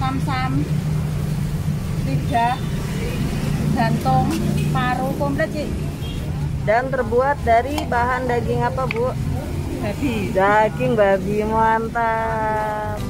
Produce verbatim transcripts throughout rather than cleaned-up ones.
sam-sam, lidah, jantung, paru komplit sih. Dan terbuat dari bahan daging apa, Bu? Babi. Daging babi, mantap.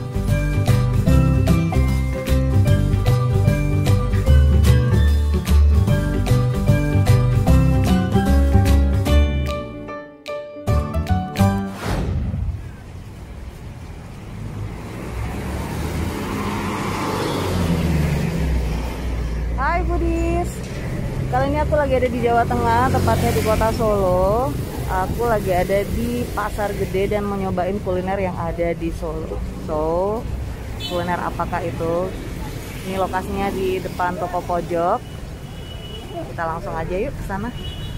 Hai Budis, kali ini aku lagi ada di Jawa Tengah, tepatnya di kota Solo. Aku lagi ada di Pasar Gede dan mau nyobain kuliner yang ada di Solo. So, kuliner apakah itu? Ini lokasinya di depan toko pojok. Kita langsung aja yuk ke sana.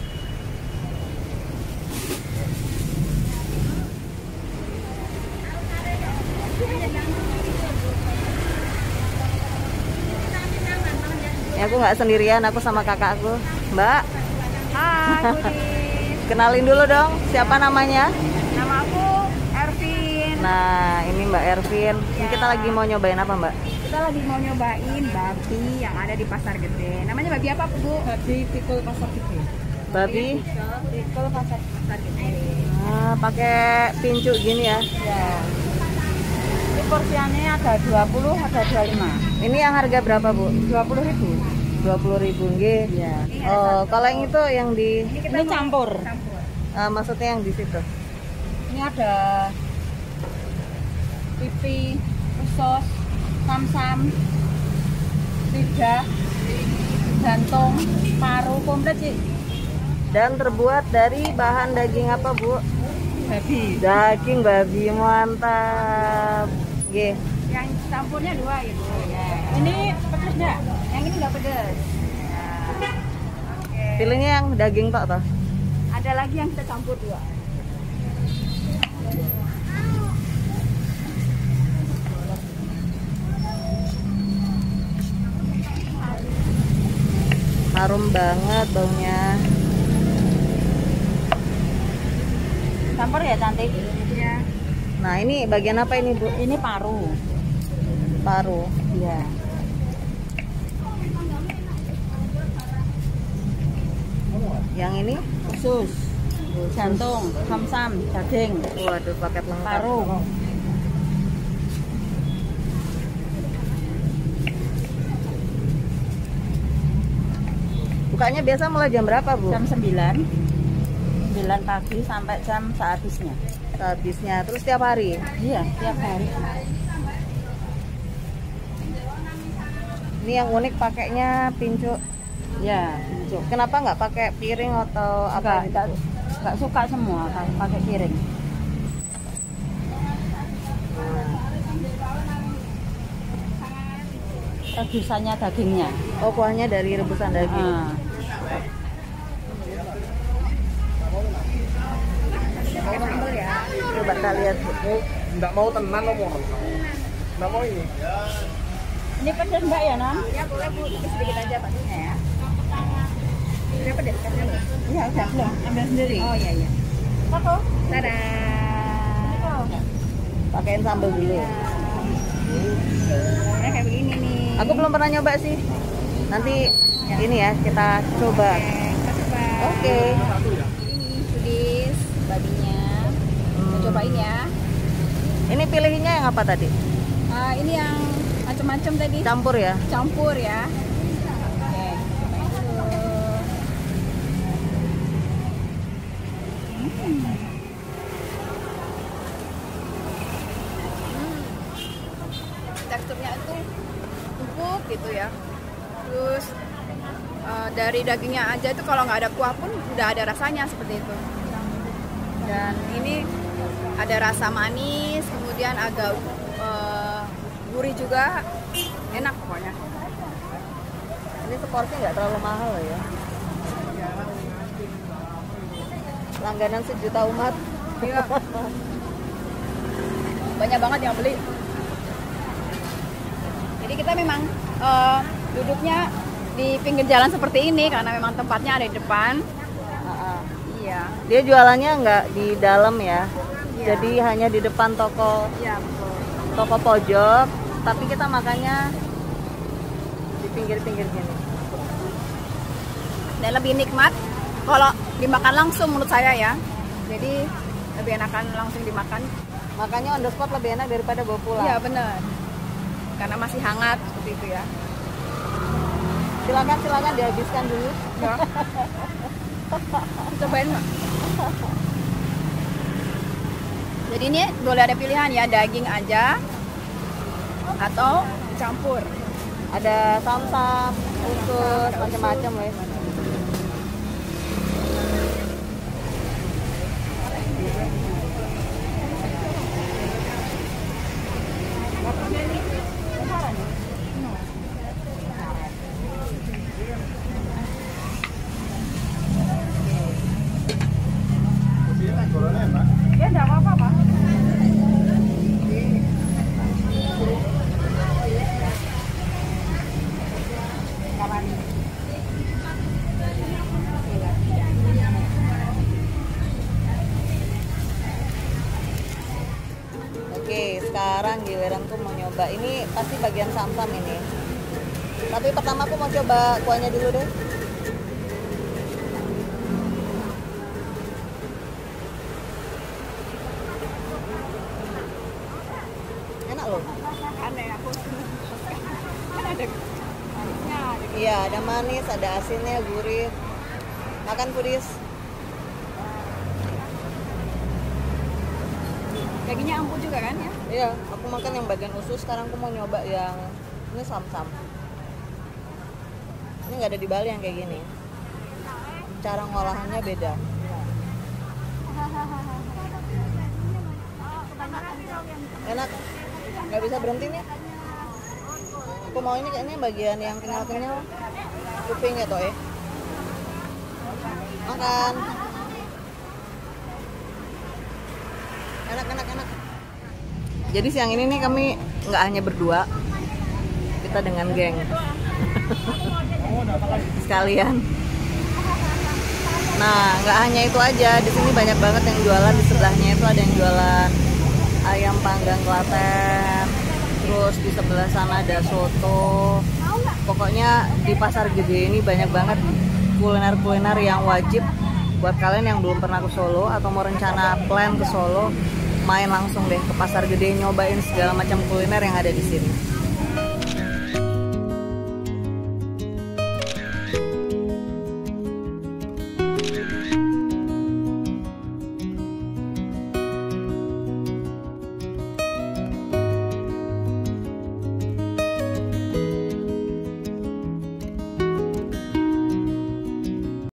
Aku nggak sendirian, aku sama kakakku, Mbak. Hai Budis. Kenalin dulu dong, siapa namanya? Nama aku Ervin. Nah, ini Mbak Ervin. Ini kita lagi mau nyobain apa, Mbak? Kita lagi mau nyobain babi yang ada di Pasar Gede. Namanya babi apa, Bu? Babi pikul Pasar Gede. Babi? Pikul Pasar Pasar Gede. Nah, pakai pincuk gini ya? Ya. Ini porsiannya ada dua puluh, ada dua puluh lima. Ini yang harga berapa, Bu? dua puluh ribu. dua puluh ribu nggih. Iya. Oh, kalau yang itu yang di Ini, kita ini mau campur. campur. Uh, maksudnya yang di situ. Ini ada pipi, usus, sam-sam, lidah, jantung, paru komplit sih. Dan terbuat dari bahan daging apa, Bu? Babi. Daging babi, mantap. Nggih. Yang campurnya dua itu. Ya. Ini pedas enggak? Yang ini enggak pedas. Ya. Oke. Pilihnya yang daging tok toh? Ada lagi yang kita campur dua. Harum banget baunya. Campur ya, cantik? Ya. Nah, ini bagian apa ini, Bu? Ini paru. Paru. Iya. Yang ini Usus, jantung, sam-sam, daging, waduh, paket lengkap. paru. Bukanya biasa mulai jam berapa, Bu? Jam sembilan. sembilan pagi sampai jam sehabisnya. Sehabisnya. Terus tiap hari? Iya, tiap hari. Ini yang unik pakainya pincuk. Ya, pincuk. Kenapa nggak pakai piring atau apa? Enggak, enggak, enggak suka semua kalau pakai piring. Rebusannya dagingnya. Oh, kuahnya dari rebusan daging. Ah. Coba kita lihat, Bu. Enggak mau tenan lo mau. Enggak mau ini. Ini pedas Mbak ya, Non? Ya boleh Bu, tapi sedikit aja paknya ya. Udah pedas kan? Iya, udah belum. Ambil sendiri. Oh iya iya. Satu. Tada. Pakein sambal dulu. Nah, kayak begini nih. Aku belum pernah nyoba sih. Nanti ya. Ini ya kita coba. Oke, kita coba. Oke. Ini Budis, babinya. Kita Hmm. cobain ya. Ini pilihnya yang apa tadi? Ah, ini yang macam-macam tadi. Campur ya? Campur ya. Oke, cobain dulu. Hmm. Hmm. Teksturnya itu empuk gitu ya. Terus uh, dari dagingnya aja itu kalau nggak ada kuah pun udah ada rasanya seperti itu. Dan ini ada rasa manis, kemudian agak uh, gurih juga, enak pokoknya. Ini seporsi nggak terlalu mahal ya? Langganan sejuta umat. Iya. Banyak banget yang beli. Jadi kita memang uh, duduknya di pinggir jalan seperti ini karena memang tempatnya ada di depan. Uh-uh. Iya. Dia jualannya nggak di dalam ya? Iya. Jadi hanya di depan toko Iya betul. toko pojok. tapi kita makannya di pinggir-pinggir gini. Dan lebih nikmat kalau dimakan langsung menurut saya ya. Jadi lebih enakan langsung dimakan. Makanya on the spot lebih enak daripada bawa pulang. Iya benar. Karena masih hangat seperti itu ya. Silakan silakan dihabiskan dulu. Ya. Cobain Mbak. Jadi ini boleh ada pilihan ya, daging aja atau campur. Ada sam-sam, usus, macam-macam wes. Ya enggak apa-apa, Pak. Oke, sekarang giliranku mau nyoba. Ini pasti bagian sam-sam ini. Tapi pertama aku mau coba kuahnya dulu deh. Enak loh. Aneh aku. Kan ada manisnya. Iya, ada manis, ada asinnya, gurih. Makan Pudis. Dagingnya empuk juga kan ya? Iya, aku makan yang bagian usus. Sekarang aku mau nyoba yang ini sam-sam. Ini nggak ada di Bali yang kayak gini. Cara ngolahannya beda. Enak, nggak bisa berhenti nih. Aku mau ini kayaknya bagian yang kenyal-kenyal, kuping ya toh eh. Makan. Enak, enak, enak. Jadi siang ini nih kami nggak hanya berdua, kita dengan geng. Sekalian. Nah, nggak hanya itu aja, di sini banyak banget yang jualan. Di sebelahnya itu ada yang jualan ayam panggang Klaten. Terus di sebelah sana ada soto. Pokoknya di Pasar Gede ini banyak banget kuliner-kuliner yang wajib buat kalian yang belum pernah ke Solo atau mau rencana plan ke Solo, main langsung deh ke Pasar Gede, nyobain segala macam kuliner yang ada di sini.